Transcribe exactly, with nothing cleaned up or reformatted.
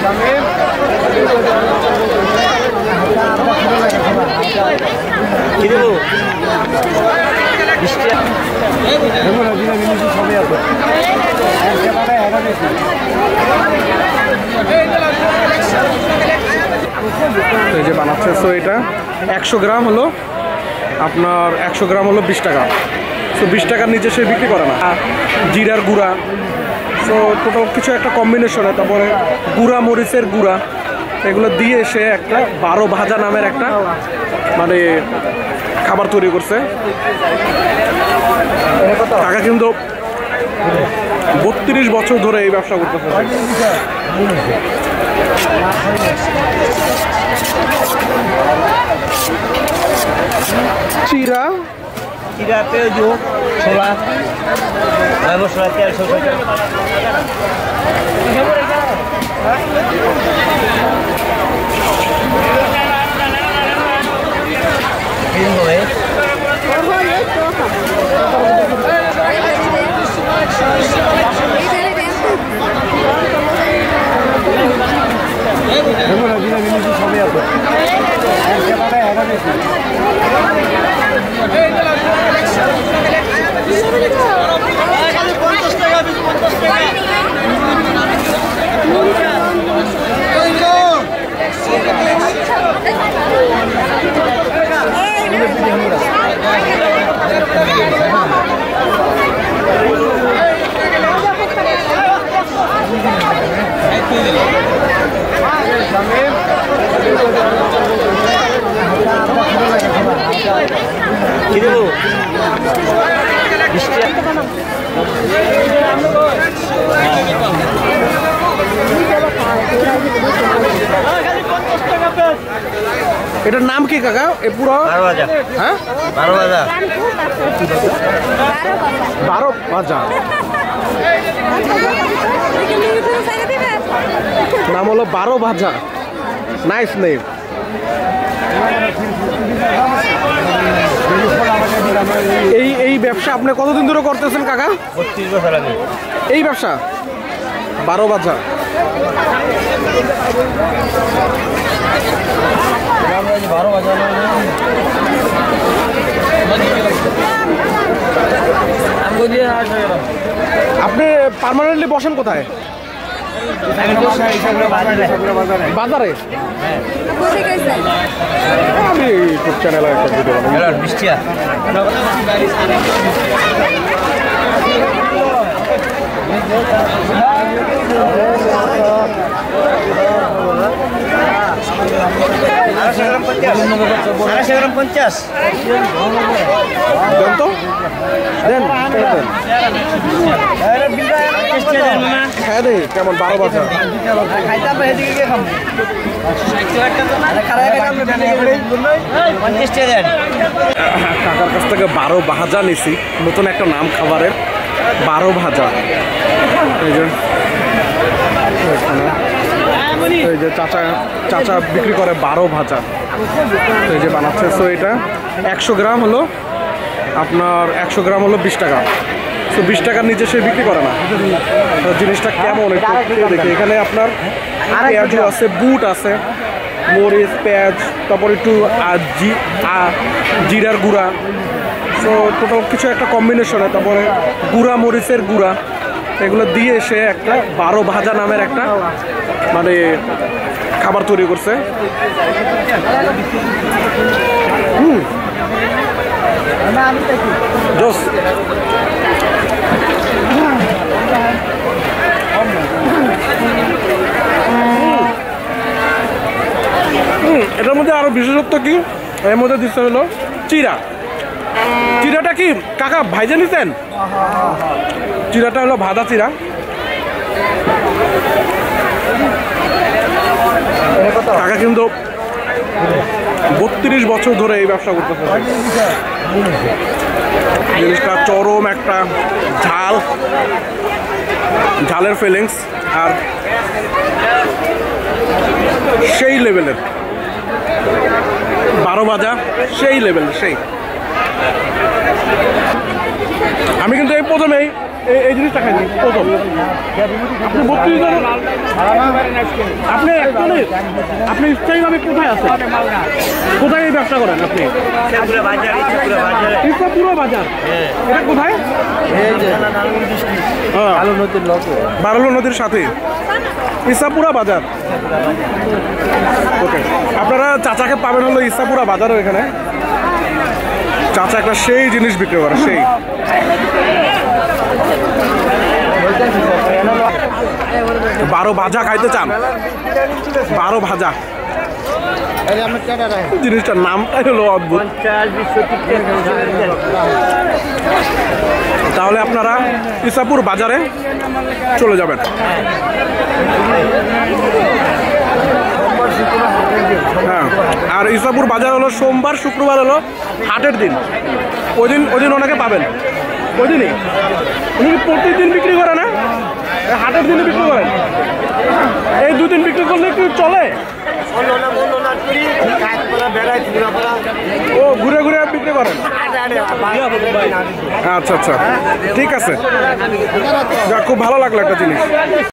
এই যে বানাচ্ছে, সো এটা একশো গ্রাম হলো আপনার একশো গ্রাম হলো বিশ টাকা। সো বিশ টাকার নিচে সে বিক্রি করে না। জিরার গুঁড়া, সো টোটাল কিছু একটা কম্বিনেশনে, তারপরে গুঁড়া মরিচের গুঁড়া, এগুলো দিয়ে সে একটা বারো ভাজা নামের একটা মানে খাবার তৈরি করছে। টাকা কিন্তু বত্রিশ বছর ধরে এই ব্যবসা করতেছে। চিরা চিরা, পেঁয়াজ, ছোলা, মশলা, তেল, সরষে সবই আছে। এটার নাম কি কাকা? এ পুরো হ্যাঁ বারো ভাজা, বারো ভাজা নাম হলো বারো ভাজা। Nice name. এই এই ব্যবসা আপনি কতদিন ধরে করতেছেন কাকা? বত্রিশ বছর আগে। এই ব্যবসা বারো ভাজা। বারো ভাজা আপনি পার্মানেন্টলি বসেন কোথায়? বাজারে। আমি ইউটিউব চ্যানেলে একটা ভিডিও বানাই। বৃষ্টিয়া আড়াইশো গ্রাম পঞ্চাশ দেন তো, দেন হ্যাঁ দে কেমন বারো ভাজা। কাকার কাছ থেকে বারো ভাজা নিছি, নতুন একটা নাম খাবারের, বারো ভাজা। এই যে এই যে চাচা চাচা বিক্রি করে বারো ভাজা, এই যে বানাচ্ছে। সো এটা একশো গ্রাম হলো আপনার একশো গ্রাম হলো বিশ টাকা। সো বিশ টাকার নিচে সে বিক্রি করে না। তো জিনিসটা কেমন একটু দেখি। এখানে আপনার পেঁয়াজও আছে, বুট আছে, মরিচ, পেঁয়াজ, তারপর একটু জিরার গুঁড়া, সো টোটাল কিছু একটা কম্বিনেশনে, তারপরে গুঁড়া মরিচের গুঁড়া, এগুলো দিয়ে সে একটা বারো ভাজা নামের একটা মানে খাবার তৈরি করছে। হুম জোস। এটার মধ্যে আরো বিশেষত্ব কি, এর মধ্যে দিতে হলো চিরা। চিরাটা কি কাকা ভাইজে নিতেন? চিরাটা হলো ভাজা চিরা। কাকা কিন্তু বত্রিশ বছর ধরে এই ব্যবসা করতেছে। জিনিসটা চরম একটা ঝাল, ঝালের ফিলিংস, আর সেই লেভেলের বারো ভাজা, সেই লেভেল সেই। আমি কিন্তু এই প্রথমেই এই এই জিনিসটা খাইনি কত আপনি বত্রিশ জন আপনি একজনের আপনি স্থায়ীভাবে কোথায় আছেন কোথায় এই ব্যবসা করেন আপনি পুরো বাজার এটা কোথায় আলু নদীর লোক বারলো নদীর সাথে ইসাপুরা বাজার ওকে আপনারা চাচাকে পাবেন হলো ইসাপুরা বাজারও এখানে চাচা একটা সেই জিনিস বিক্রি করে সেই বারো ভাজা খাইতে চান বারো ভাজা জিনিসটার নামটাই হলো অদ্ভুত তাহলে আপনারা ইসাপুর বাজারে চলে যাবেন হ্যাঁ আর ইসাপুর বাজার হলো সোমবার শুক্রবার হলো হাটের দিন ওই দিন ওই দিন ওনাকে পাবেন ওই দিনই উনি কি প্রতিদিন বিক্রি করে না হাটের দিনে বিক্রি করেন এই দুদিন বিক্রি করলে কি চলে ও ঘুরে ঘুরে বিক্রি করেন আচ্ছা আচ্ছা ঠিক আছে যাক খুব ভালো লাগলো একটা জিনিস